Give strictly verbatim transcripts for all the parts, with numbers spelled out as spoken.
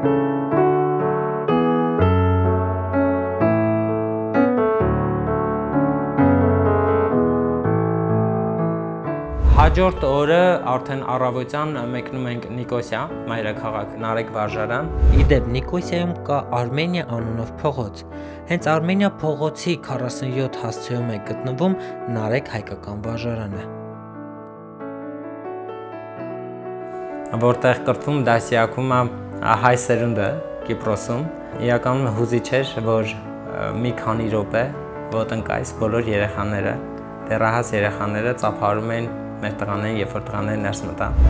Հաջորդ օրը արդեն առավոտյան մեկնում ենք Նիկոսիա, մայրաքաղաք Նարեկ վարժարան։ Իդեպ Նիկոսիայում կա Արմենիա անունով փողոց։ Հենց Արմենիա փողոցի քառասունյոթ հասցեում է գտնվում Նարեկ հայկական վարժարանը, որտեղ կրթվում դասյակում հայ սերունդը Կիպրոսում։ Իրականում հուզիչ էր, որ մի քանի րոպե ոտնկայս բոլոր երեխաները, դեռահաս երեխաները ծափարում են մեր տղաներին, երբ որ տղաները ներս մտան։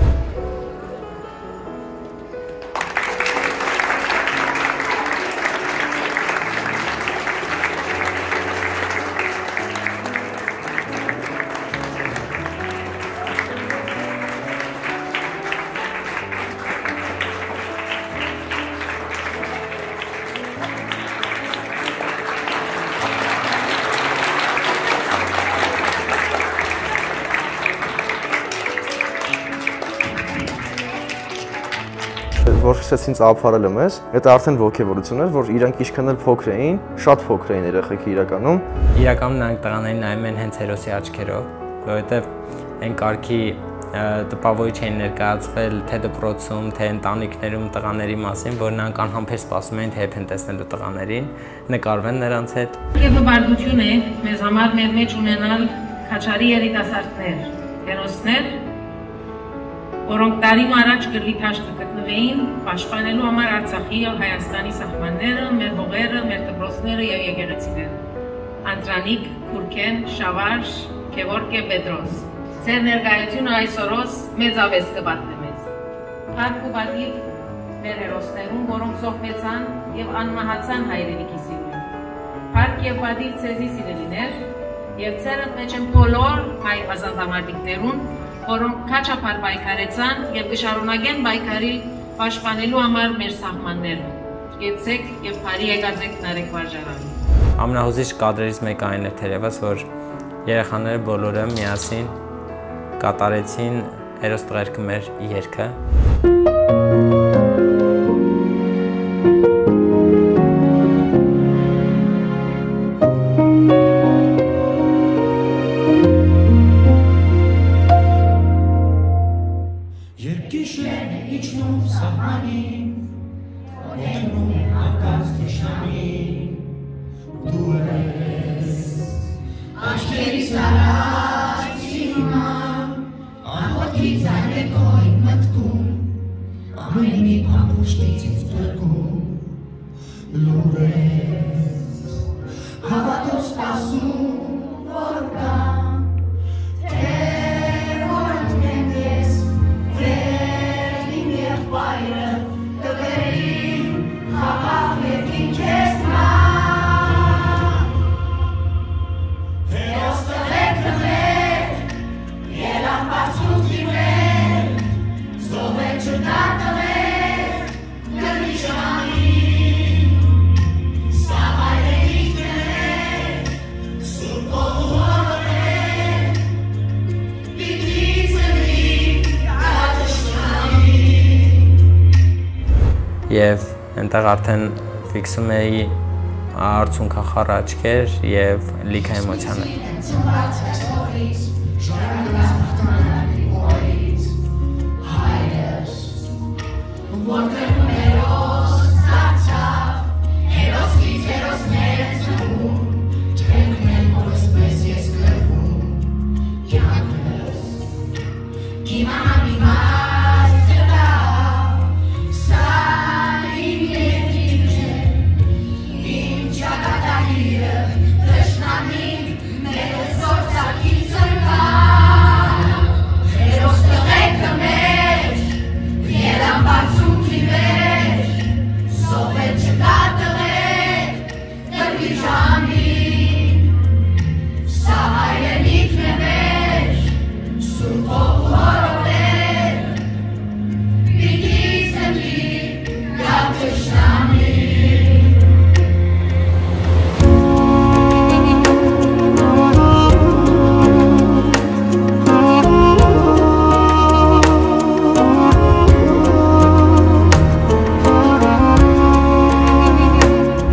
Որ սկսեցին ծափարելը մեզ, դա արդեն ոգևորություն էր, որ իրանք ինչքան էլ փոքր էին, շատ փոքր էին երեխեքը իրականում։ Իրականում նրանք տղաներին նայում են հենց հերոսի աչքերով, որովհետև այն կարգի տպավորիչ էին ներկայացվել թե դպրոցում, թե ընտանիքներում տղաների մասին, որ նրանք անհամբեր սպասում էին, թե երբ են տեսնելու տղաներին, նկարվեն նրանց հետ։ Եվբարդություն է մեզ համար մեր մեջ ունենալ քաչարի երիտասարդներ, հերոսներ, որոնք տարիմ առաջ գրվիթաշտ գտնվեին պաշտպանելու համար Արցախի և Հայաստանի սահմանները, մեր հողերը, մեր դպրոցները և եկեղեցիները։ Անդրանիկ, Քուրքեն, Շավարժ, Գևորգ Պետրոս։ Ձեր ներկայությունը այսօրոս մեծավես կպատմի մեզ։ Փառք ու պատիվ մեր հերոսներուն, որոնք զոհվեցան և անմահացան հայրենիքի սիրուն։ Փառք և պատիվ ցեզի սիրելիներ, և ձերդ մեջ են բոլոր հայ ազատամարտիկներուն, որոնք քաչափար պայքարեցան և կշարունակեն պայքարի պաշտպանելու համար մեր սահմանները։ Գեցեք և բարի եկածեք Նարեկ վարժարան։ Ամենահուզիչ կադրերից մեկը այն էր թերևս, որ երեխաները բոլորը միասին կատարեցին հերոս տղերքը մեր երգը։ Եվ այնտեղ արդեն ֆիքսում էի արցունքախառ աչքեր և լիքը էմոցիաներ։ Ielam bațul prive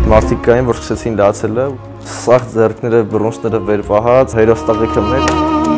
մարդիկ կային, որ սկսեցին լացելը, սաղ ձեռքները, բռունցքները վեր պահած, հերոստաղիքը մեջ։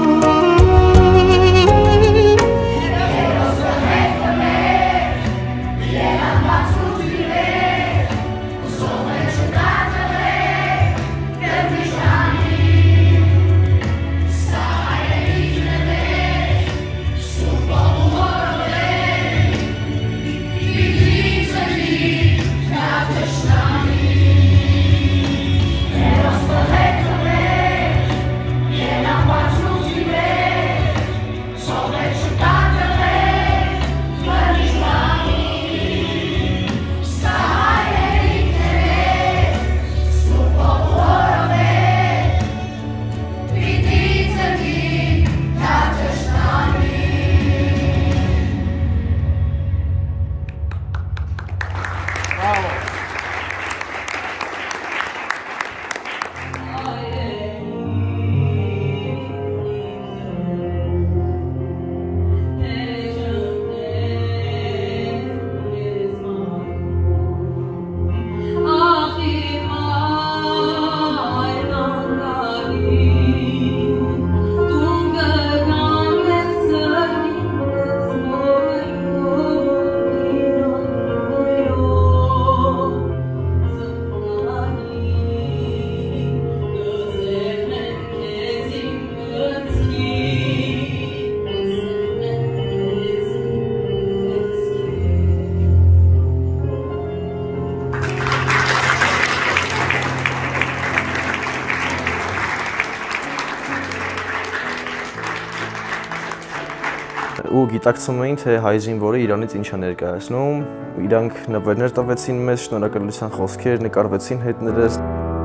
Ու գիտակցում էին, թե հայ զինվորը Իրանից ինչ է ներկայացնում, իրանք նվերներ տվեցին մեզ, շնորհակալության խոսքեր, նկարվեցին հետներս։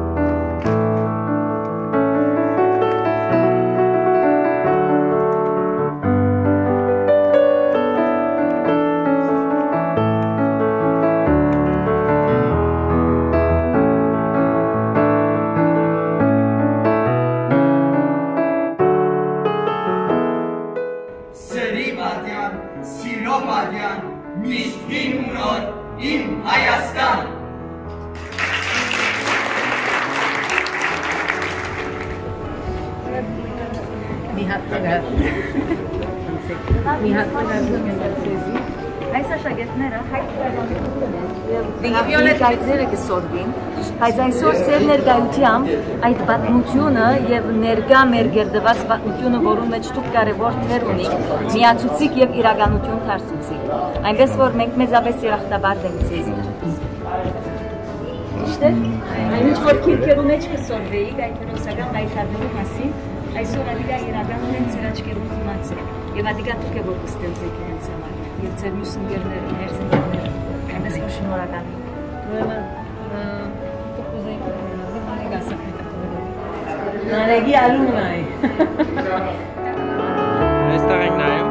Սիրո բադյան, միշտ հին ու նոր, իմ Հայաստան։ Մի հատ տղար, մի հատ տղար զգեսացեզի, այս աշագետները հայտ ներկայությունները կսորվին, բայց այսօր սեր ներկայությամբ այդ պատմությունը և ներկա մեր գերդված պատմությունը, որում մեջ դուք կարևոր թեր ունիք, միացուցիկ և իրականություն դարձուցիկ, այնպես որ մենք մեզապես երախտաբար ենք ձեզ։ Ճիշտ է, այն ինչ որ քիրքերու մեջ կսորվեիք այդ հերոսական պայքարների մասին, այսօր ադիգա իրականում են ձեր աչքերում դիմացել և ադիգա դուք է որ կստեղծեք իրենց համար և ձեր մյուս ընկերները, ներս ընկերները, այնպես որ շնորհակալ եմ։ Ուրեմն դուք կուզեիք Նարեգի ասակնետը։ Նարեգի ալումնա է։ Այստեղ ենք նայում։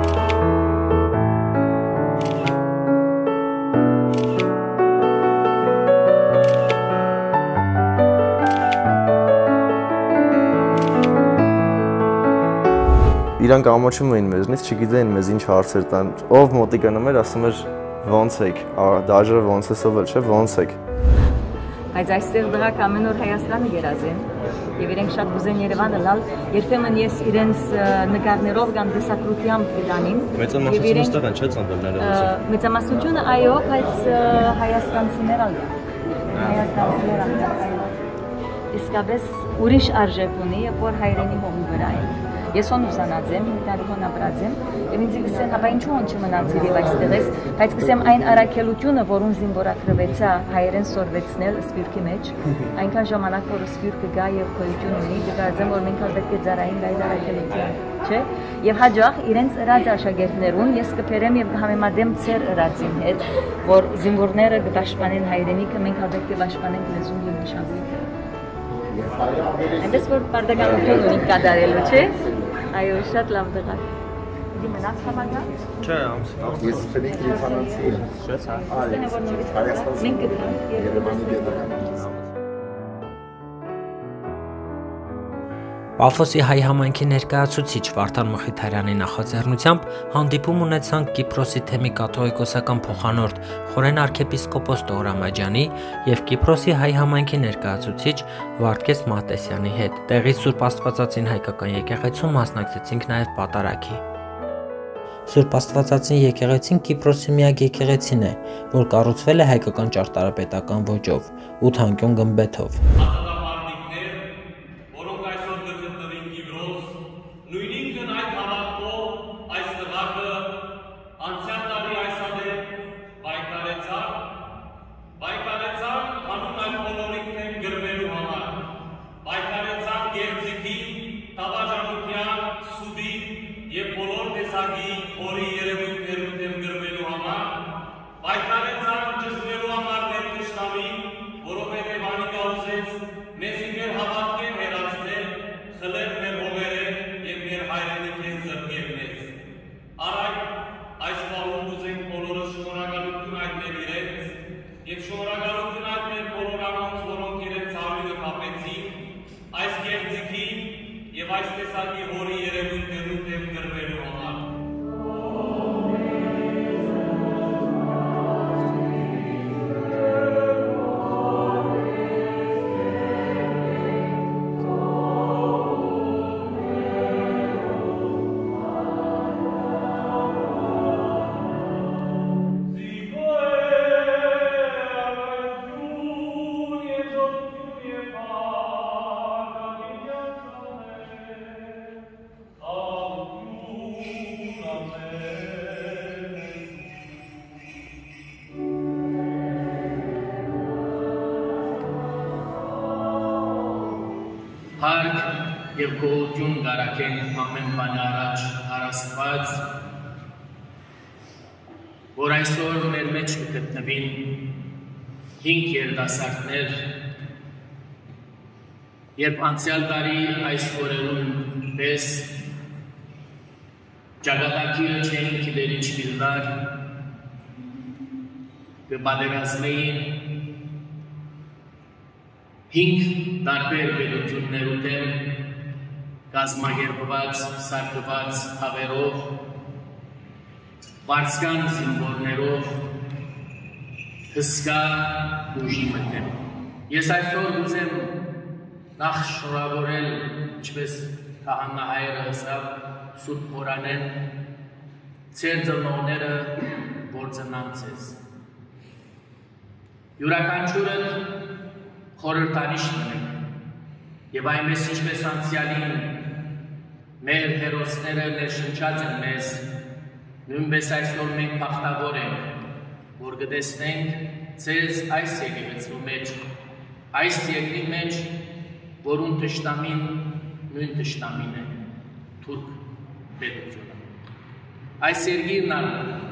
Իրանք ամոչում էին մեզնից, չգիտեին մեզ ինչ հարցեր տան, ով մոտիկանում էր, ասում էր ոնց եք, դաժը ոնց է սովել, չէ, ոնց եք։ Բայց այստեղ դրակ ամեն օր Հայաստանը գերազ են և իրենք շատ կուզեն Երևանը լալ, երբեմն ես իրենց նկարներով կամ տեսակրությամբ կտանին։ Մեծամասնությունը ստեղ են, չէ՞ ծնվելները։ Մեծամասնությունը այո, բայց հայաստանցիներ ալ հայաստանցիներ ալ իսկապես ուրիշ արժեք ունի, որ հայրենի հողի վրա է։ Ես հոն ուսանած եմ, հինգ տարի հոն ապրած եմ, և ինձ կսեն, հապա ինչու հոն չմնացիր և այստեղ ես, բայց կսեմ այն առաքելությունը, որում զինվորակրվեցա հայերեն սորվեցնել սպիրկի մեջ, այնքան ժամանակ, որ սպիրկը գա և գոյություն ունի, կգարձեմ, որ մենք պետք է ձարային այդ առաքելության, չէ, և հաջող իրենց ըրած աշակերտներուն ես կփերեմ և կհամեմատեմ ծեր ըրածին հետ, որ զինվորները կպաշտպանեն հայրենիքը, մենք պետք է պաշտպանենք լեզուն և մշակույթը։ Այնպես որ պարտականություն ունի կատարելու, չէ։ Այո, շատ լավ դղակ։ Դի մնաց համագան։ Չէ, ամսնավ։ Ես պետք է ցանացի։ Չէ, հա։ Ստենը որ նորից մենք գտնենք Երևանի դեպքում։ Պաֆոսի հայ համայնքի ներկայացուցիչ Վարդան Մխիթարյանի նախաձեռնությամբ հանդիպում ունեցանք Կիպրոսի թեմի կաթողիկոսական փոխանորդ Խորեն arczepiskopos Տոհր Ամաջյանի եւ Կիպրոսի հայ համայնքի ներկայացուցիչ Վարդգես Մատեսյանի հետ։ Տեղից Սուրբ Աստվածածին հայկական եկեղեցում մասնակցեցինք նաեւ պատարագի։ Սուրբ Աստվածածին եկեղեցին Կիպրոսի միակ եկեղեցին է, որ կառուցվել է հայկական ճարտարապետական ոճով, ութանկյուն գմբեթով։ Հարկ և գողություն գարակեն ամեն բանի առաջ հարաստված, որ այսօր մեր մեջ կգտնվին հինգ երիտասարդներ, երբ անցյալ տարի այս օրերուն պես ճակատագիրը չէին գիտեր ինչ բիլդար, կպատերազմեին հինգ տարբեր պետություններու դեմ կազմակերպված, սարքված հավերով, վարձկան զինվորներով, հսկա ուժի մտնելով։ Ես այսօր ուզեմ նախ շնորհավորել, ինչպես քահանայերը հսավ Սուրբ Խորանեն, ձեր ծնողները, որ ծնան ձեզ։ Յուրաքանչյուրդ խորհրդանիշ մնեք և այնպես ինչպես անցյալին մեր հերոսները ներշնչած են մեզ, նույնպես այսօր մենք բախտավոր ենք, որ կտեսնենք ձեզ այս եկեղեցու մեջ, այս երկրի մեջ, որուն թշնամին նույն թշնամին է, թուրք պետությունը։ Այս երկիրն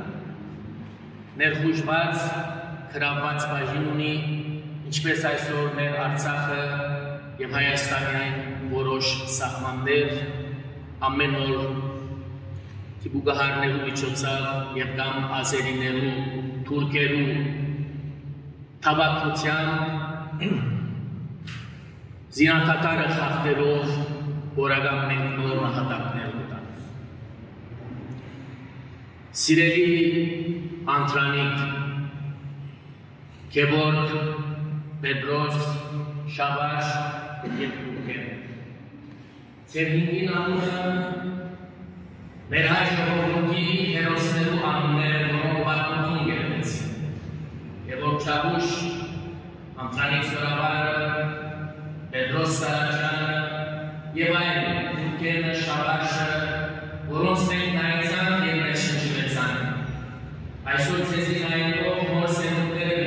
ներխուժված, գրավված բաժին ունի, ինչպես այսօր մեր Արցախը և Հայաստանյան որոշ սահմաններ ամեն օր թիպուկահարներու միջոցով և կամ ազերիներու, թուրքերու թավակության զինաթաթարը խախտելով որական մենք նոր նահատակներ կտան։ Սիրելի Անդրանիկ, Գևորգ, Պետրոս, Շաբաշ և Թուրքեր։ Ձեր հինգին անունը մեր հայ ժողովրդի հերոսներու անունները, որոնք պատմություն գերեցին։ Գևորգ Շաբուշ, Անդրանիկ Սորավարը, Պետրոս Սարաջանը և այլ Թուրքերը, Շաբաշը, որոնց մենք նայեցան և ներշնչվեցան։ Այսօր ձեզի նայելով նոր սերունդները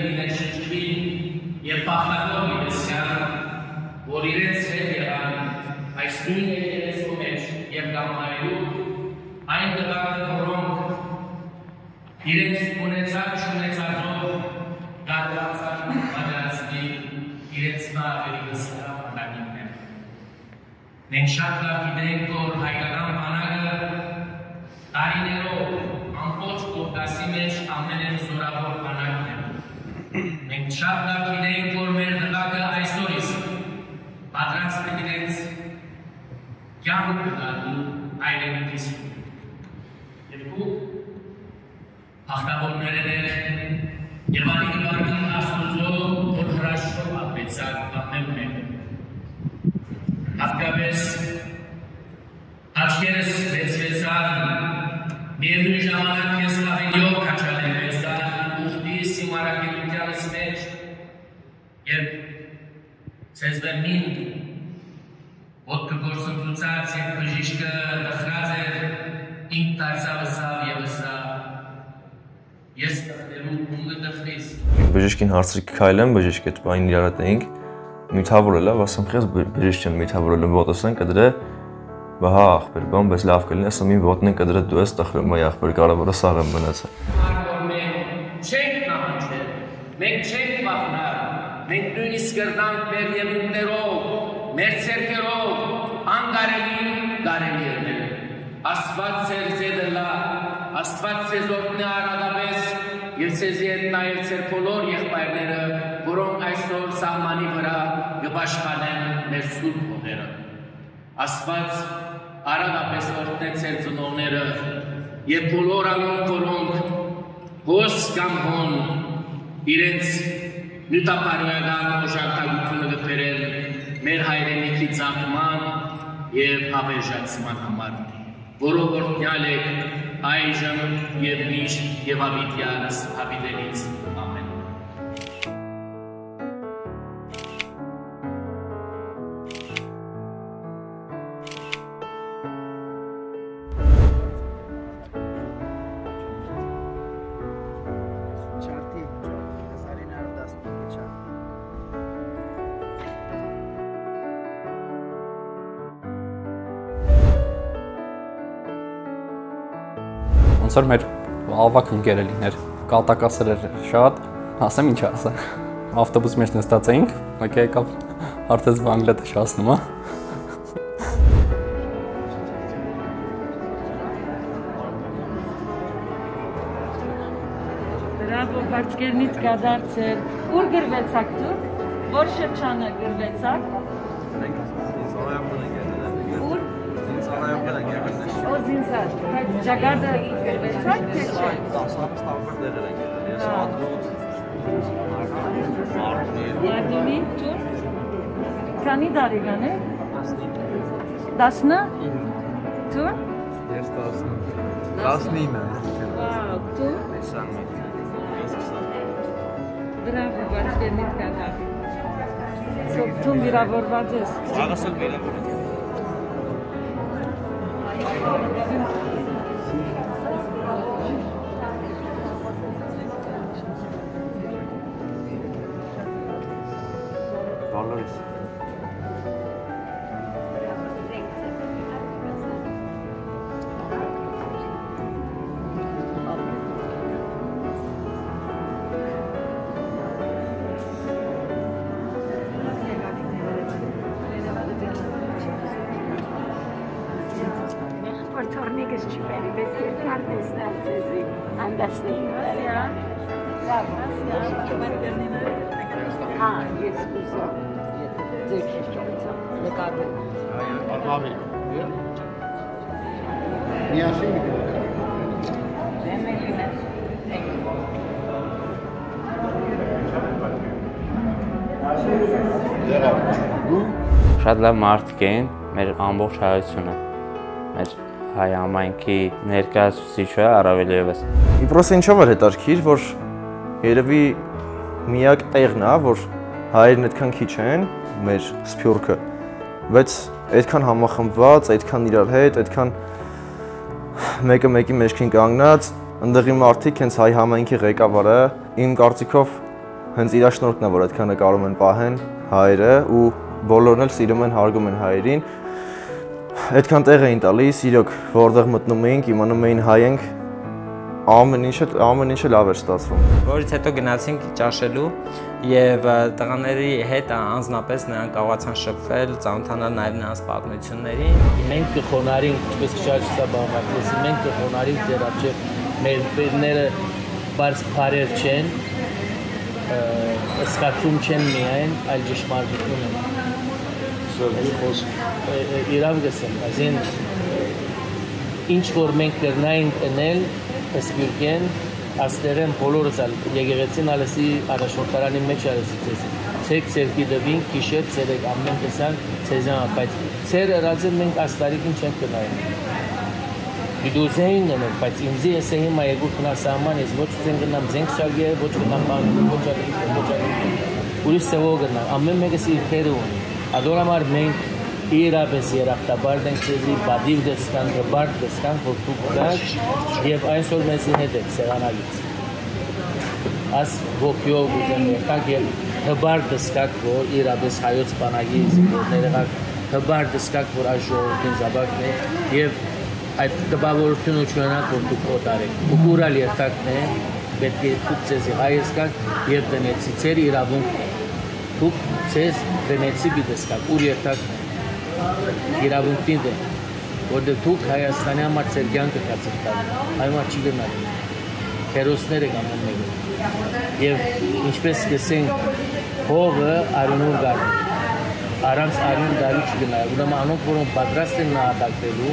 և բախտավոր գիտեսյան, որ իրենց հետ եղան այս նույն եկեղեցու մեջ և կամայելու այն տղաները, որոնք իրենց ունեցած չունեցածով դատվածան պատրաստի իրենց ավելի հսկա բանակիններ։ Մենք շատ լավ գիտենք, որ հայկական բանակը տարիներով ամբողջ Կովկասի մեջ ամենեն զորավոր բանակն է։ Մենք շատ լավ գիտենք, որ մեր դղակը այսօր իսկ պատրաստ է իրենց կյանք գնալու հայրենիքիս։ Երկու հաղթավորներն են եւ ալի գարնին աստուծո որ հրաշքով ապեցակ ապնել մենք։ Հատկապես աչքերս վեցվեցան միևնույն ժամանակ ես հավենյով քաչալեցան ուխտի սիմարակելությանս մեջ երբ ցեզվերնին ոտքը գործընծուծած և բժիշկը լխրած էր ինք դարձա վսավ և վսավ ես տխնելու ունգը տխնիս Բժիշկին հարցրի կքայլեմ, բժիշկ այդ բային իրարատ էինք միթավորելավ, ասեմ խես բժիշկ չեմ միթավորել եմ ոտս են կդրե բահա աղբեր, բան բես լավ կլին, ասեմ իմ ոտն են կդրե դու ես տխրում այ աղբեր կարևորը սաղ եմ մնացել Չենք նահանջել, մենք չենք վախնար, մենք նույնիսկ կրնանք մեր ելուններով, մեր ցերկերով անգարելի գարելի եղել։ Աստված ձեր ձեդելա, Աստված ձեզ օրհնի արադապես եւ ձեզ հետ նաեւ ձեր բոլոր եղբայրները, որոնք այսօր սահմանի վրա կպաշտպանեն մեր սուրբ հողերը։ Աստված արադապես օրհնի ձեր ծնողները եւ բոլոր անոնք, որոնք հոս կամ հոն իրենց նյութապարոյական օժանդակությունը գբերել մեր հայրենիքի ծաղկման և հավերժացման համար, որով օրհնյալ եք այժմ և միշտ և հավիտյանս հավիտենից ամեն։ Ոնց որ մեր ավակ ընկերը լիներ, կատակասեր էր շատ, ասեմ ինչ ասեմ, ավտոբուսի մեջ նստած էինք, մեկը եկավ արդեն Բանգլադեշ հասնում, հա։ Բրավո, բարձկերնից կադարձել, ուր գրվեցաք դուք, որ շրջանը գրվեցաք, ուր, O Zinsar, բայց Ջագարդը գրվեցաք, թե չէ։ Երջունի, դուր, քանի տարեկան է։ տասնը։ Դուր։ Ես տասնը։ տասնինը։ Վաու, դուր։ Բրավո, բարձկերնից կադար։ Դու վիրավորված ես։ Աղասը վիրավորված։ Valores. Torniques ci vedi, perché il canto è stato così, andastino. Ah, yes, scusa. Zecchi ciocca, le carte. Armavi. Mi ha finito. Շատ լավ մարդիկ էին, մեր ամբողջ հայությունը, մեր հայ համայնքի ներկայացուցիչը առավել ևս։ Իպրոսը ինչով էր հետաքրքիր, որ երևի միակ տեղն է, որ հայերն այդքան քիչ են, մեր սփյուռքը, բայց այդքան համախմբված, այդքան իրար հետ, այդքան մեկը մեկի մեջքին կանգնած, ընդդեղի մարդիկ հենց հայ համայնքի ղեկավարը, իմ կարծիքով հենց իր շնորհքն է, որ այդքանը կարող են պահեն հայերը ու բոլորն էլ սիրում են, հարգում են հայերին։ Այդքան տեղ էին տալիս, իրոք, որտեղ մտնում էինք, իմանում էին հայ ենք, ամեն ինչը ամեն ինչը լավ էր ստացվում։ Որից հետո գնացինք ճաշելու եւ տղաների հետ անձնապես նրանք կարողացան շփվել, ծանոթանալ նաեւ նրանց պատմություններին։ Մենք կխոնարհենք, ինչպես քչացա բանվարկես, մենք կխոնարհենք ձեր արջև մեր պետները բարձ բարեր չեն, սկացում չեն միայն, այլ ճշմարտություն են։ իրավ գսեմ, այսին ինչ որ մենք կրնայինք ընել սպյուրքեն, աստերեն բոլորս ալ եկեղեցին ալեսի առաջորդարանի մեջ ալեսի ծեսի, ցեք ցերկի դվին, կիշեր ցերեք ամեն տեսան ցեզան, բայց ցեր ըրածը մենք աստարիկին չենք կնայինք Դուզեին նմել, բայց ինձի ես է հիմա երկու քնասահման ես ոչ ցեն գնամ զենք շագե, ոչ գնամ բան, ոչ ալի, ոչ ալի, ուրիշ սևո գնամ, ամեն մեկս իր թերը ունի, ադոր համար մենք իրապես երախտաբար դենք ձեզի բադիվ դեսկան, գբարդ դեսկան, որ դուք գաք և այսօր մեզի հետ եք սեղանագից, աս ոգյով ուզեմ եկակ և հբարդ դսկակ, որ իրապես հայոց բանագի զինվորներեղակ, հբարդ դսկակ, որ այս ժողովրդին զաբակն է և այդ տպավորությունը չունենաք, որ դուք օտարեք, դուք ուրալ երթակն է, պետք է դուք ձեզի հայս կաք և դնեցի ձեր իրավունք, դուք ձեզ դնեցի բիդեսկակ, ուր երթակն է, իրավունքին դեն, որտեղ դուք Հայաստանի համար ձեր կյանքը կացրտալու, համար չի գնալու, հերոսներ եք ամեն մեկը, և ինչպես կսենք հողը արյունուր գարն Aranz arın dalı çıkınlar. Burada anok boron padrasten na atakdelu.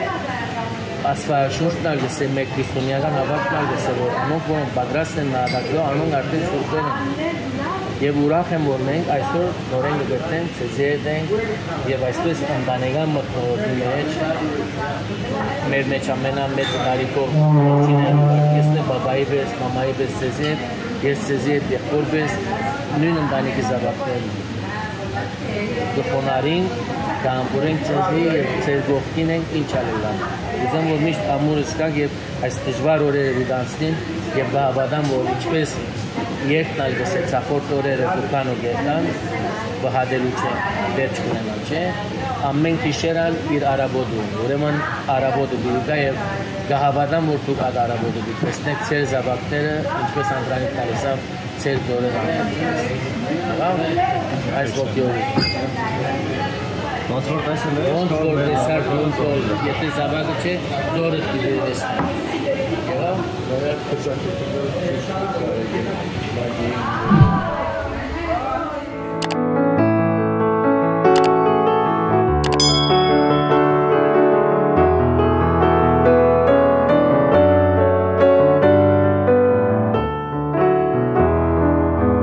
Asfa şortlar gese Mekristoniyagan havatlar gese bor. Anok boron padrasten na atakdelu. Anok arten sortenen. Եվ ուրախ եմ որ մենք այսօր նորեն գտնենք ցեզեդենք եւ այսպես անտանեգան մտնորդի մեջ մեր մեջ ամենամեծ տարիքով չինեն ես դե բաբայի պես մամայի պես ցեզեդ ես ցեզեդ եղբոր պես նույն ընտանիքի զավակներ գխոնարին կամպուրենք ցեզի եւ ցեր գողքին ենք ինչ ալելան ուզում որ միշտ ամուրս կա եւ այս դժվար օրերը դանցնին եւ բավական որ ինչպես երկնալ գսել ցախորդ օրերը դուքան ու գետան բհադելու չէ դեր չունենալ չէ ամեն քիշերալ իր արաբոդու ուրեմն արաբոդու դիգա եւ գահավադան որ դուք այդ արաբոդու դիտեցնեք ցեր զավակները ինչպես անդրանիկ կալեսավ ցեր ձորերը լավ այս ոգյորի ոնց որ տեսել եք ոնց որ տեսար ոնց որ եթե զավակը չէ ձորը դիտես Եղավ, որը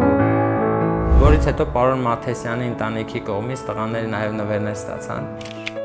Որից հետո պարոն Մաթեսյանի ընտանիքի կողմից տղաները նաև նվերներ ստացան։